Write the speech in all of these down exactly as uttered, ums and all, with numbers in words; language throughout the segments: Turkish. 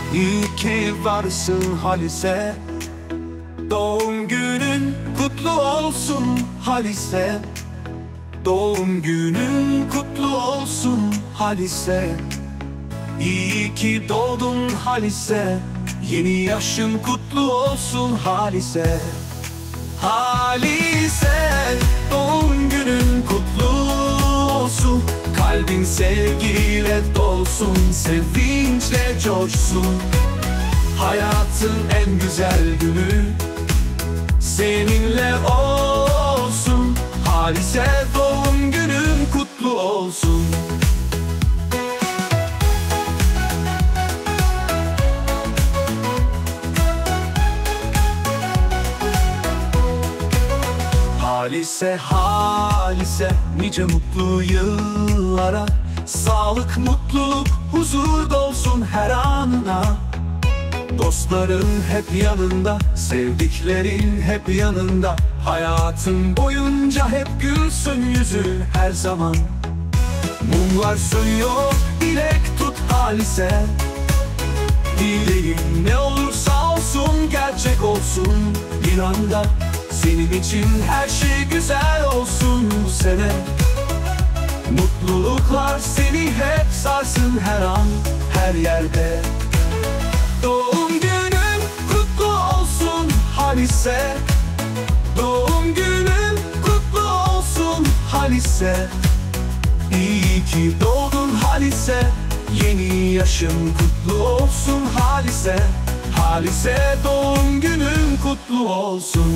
İyi ki varsın Halise. Doğum günün kutlu olsun Halise. Doğum günün kutlu olsun Halise. İyi ki doğdun Halise. Yeni yaşın kutlu olsun Halise. Halise, doğum günün kutlu olsun. Kalbin sevgiyle dolsun, sevinçle coşsun. Hayatın en güzel günü seninle olsun. Halise, doğum günün kutlu olsun. Halise, Halise, nice mutlu yıllara. Sağlık, mutluluk, huzur dolsun her anına. Dostların hep yanında, sevdiklerin hep yanında. Hayatın boyunca hep gülsün yüzün her zaman. Mumlar sönüyor, dilek tut Halise. Dileğin ne olursa olsun, gerçek olsun bir anda. Senin için her şey güzel olsun bu sene. Mutluluklar seni hep sarsın her an, her yerde. Doğum günün kutlu olsun Halise. Doğum günün kutlu olsun Halise. İyi ki doğdun Halise. Yeni yaşın kutlu olsun Halise. Halise, doğum günün kutlu olsun.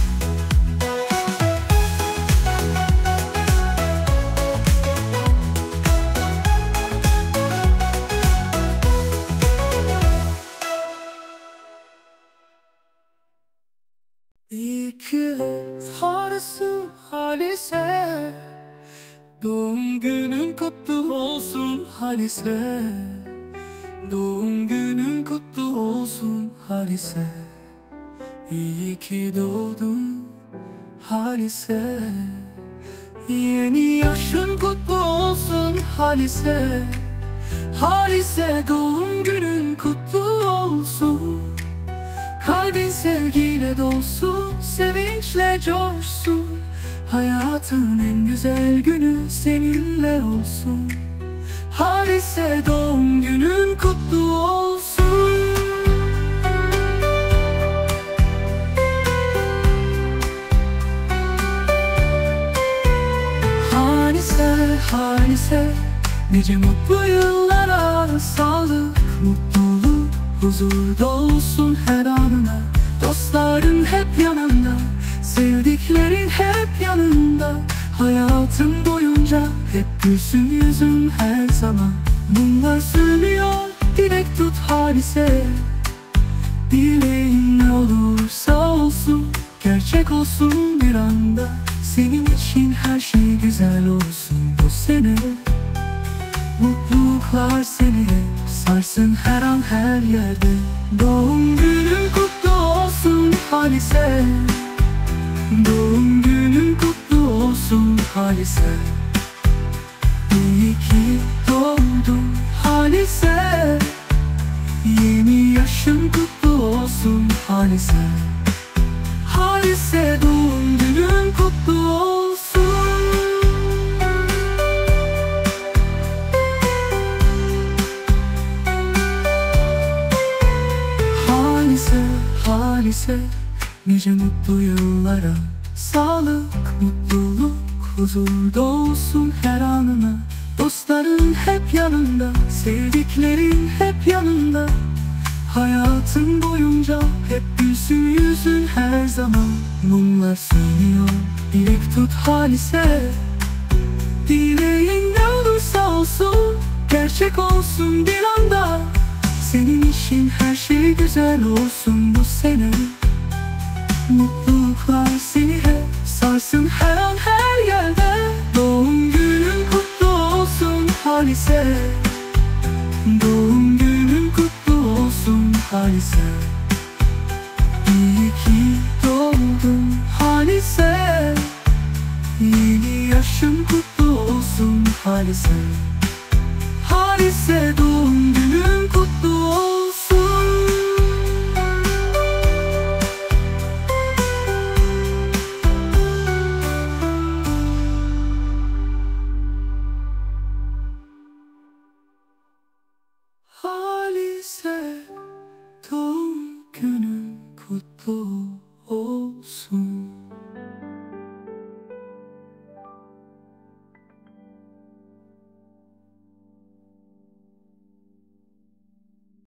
İyi ki varsın Halise. Doğum günün kutlu olsun Halise. Doğum günün kutlu olsun Halise. İyi ki doğdun Halise. Yeni yaşın kutlu olsun Halise. Halise, doğum günün kutlu olsun. Kalbin sevgiyle dolsun, sevinçle coşsun. Hayatın en güzel günü seninle olsun. Halise, doğum günün kutlu olsun. Halise, Halise, nice mutlu yıllara. Sağlık, mutluluk, huzur dolsun her anına. Dostların hep yanında, sevdiklerin hep yanında. Hayatın boyunca hep gülsün yüzün her zaman. Mumlar sönüyor, dilek tut Halise. Dileğin ne olursa olsun, gerçek olsun bir anda. Senin için her şey güzel olsun bu sene. Mutluluklar seni hep sarsın her an, her yerde. Doğum günün kutlu olsun Halise. Doğum günün kutlu olsun Halise. İyi ki doğdun Halise. Yeni yaşın kutlu olsun Halise. Halise, doğum günün kutlu olsun. Halise, Halise, nice mutlu yıllara. Sağlık, mutluluk, huzur dolsun her anına. Dostların hep yanında, sevdiklerin hep yanında. Hayatın boyunca hep gülsün yüzün her zaman. Mumlar sönüyor, dilek tut Halise. Dileğin ne olursa olsun, gerçek olsun bir anda. Senin için her şey güzel olsun bu sene. Mutluluklar seni hep sarsın her an, her yerde. Doğum günün kutlu olsun Halise. Doğum günün kutlu olsun Halise. İyi ki doğdun Halise. Yeni yaşın kutlu olsun Halise. Halise, doğum günün kutlu